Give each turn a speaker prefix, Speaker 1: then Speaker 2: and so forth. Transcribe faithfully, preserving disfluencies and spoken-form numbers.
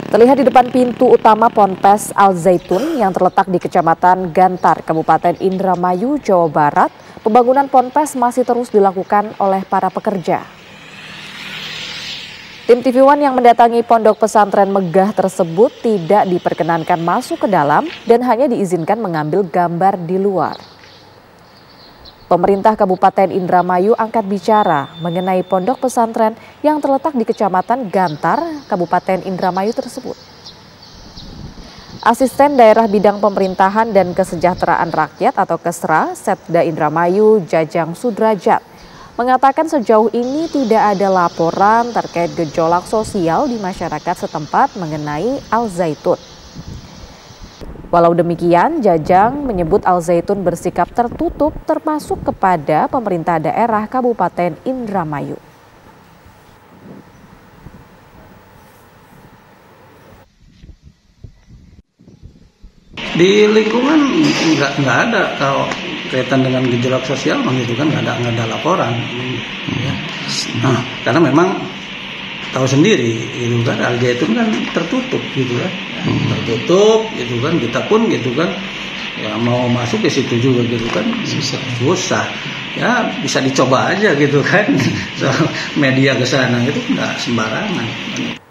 Speaker 1: Terlihat di depan pintu utama Ponpes Al Zaitun yang terletak di Kecamatan Gantar, Kabupaten Indramayu, Jawa Barat, pembangunan Ponpes masih terus dilakukan oleh para pekerja. Tim T V One yang mendatangi pondok pesantren megah tersebut tidak diperkenankan masuk ke dalam dan hanya diizinkan mengambil gambar di luar. Pemerintah Kabupaten Indramayu angkat bicara mengenai pondok pesantren yang terletak di Kecamatan Gantar, Kabupaten Indramayu tersebut. Asisten Daerah Bidang Pemerintahan dan Kesejahteraan Rakyat atau Kesra, Setda Indramayu, Jajang Sudrajat, mengatakan sejauh ini tidak ada laporan terkait gejolak sosial di masyarakat setempat mengenai Al Zaitun. Walau demikian, Jajang menyebut Al Zaitun bersikap tertutup termasuk kepada pemerintah daerah Kabupaten Indramayu.
Speaker 2: Di lingkungan nggak nggak ada kalau kaitan dengan gejolak sosial, itu kan nggak ada nggak ada laporan. Ya. Nah, karena memang tahu sendiri, itu kan Al Zaitun kan tertutup gitu kan, hmm. tertutup gitu kan, kita pun gitu kan, ya mau masuk ke situ juga gitu kan, susah, susah. Ya bisa dicoba aja gitu kan, so, media ke sana itu nggak sembarangan.